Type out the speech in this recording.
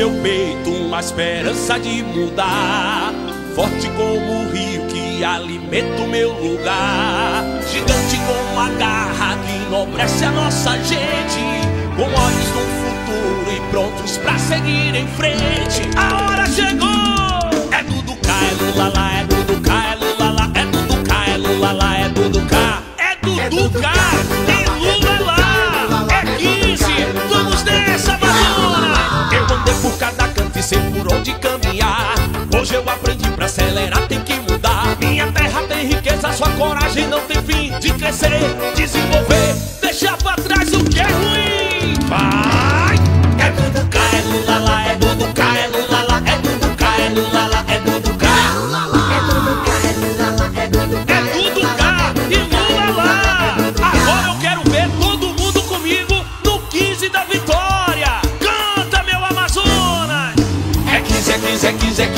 meu peito uma esperança de mudar, forte como o rio que alimenta o meu lugar, gigante como a garra que enobrece a nossa gente, com olhos no futuro e prontos pra seguir em frente. A hora chegou! É Duducá, é Lulala, é Duducá, é Lulala, é Duducá, é Lulala, é Duducá, é Duducá e Lulala. É 15, vamos nessa, Amazona! Eu andei por cada canto e sei por onde caminhar. Hoje eu aprendi pra acelerar tem que mudar. Minha terra tem riqueza, sua coragem não tem fim. De crescer, desenvolver, deixar pra trás o que é ruim. Vai! É Duducá, é Lulala, é Duducá, é Lulala, é Duducá, é Lulala, é Duducá. É Duducá e Lulala. Agora eu quero ver todo mundo comigo no 15 da vitória. Canta, meu Amazonas! É 15, é 15, é 15, é